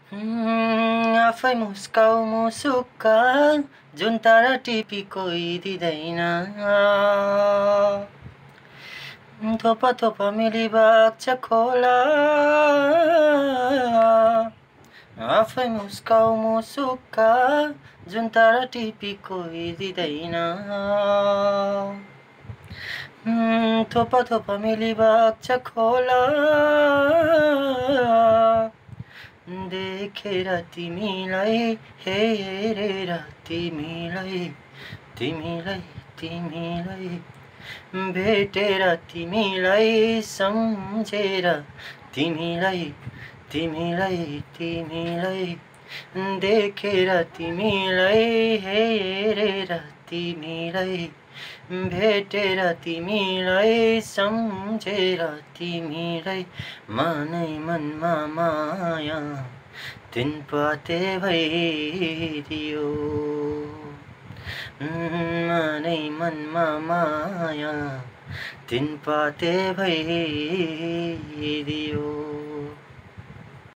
आफै मुस्काऊ मुसुक्क जुन तारा टिपी कोही दिँदैन थोपा थोपा मिली बग्छ खोला आफै मुस्काऊ मुसुक्क जुन तारा टिपी कोही दिँदैन थोपा थोपा मिली बग्छ खोला देखेर तिमीलाई हेरेर तिमीलाई तिमीलाई तिमीलाई भेटेर तिमीलाई सम्झेर तिमीलाई तिमीलाई तिमीलाई देखेर तिमीलाई हेरेर तिमीलाई भेटेर तिमीलाई सम्झेर तिमीलाई मनै मनमा माया तिन पाते भइदियो मनै मनमा माया तिन पाते भइदियो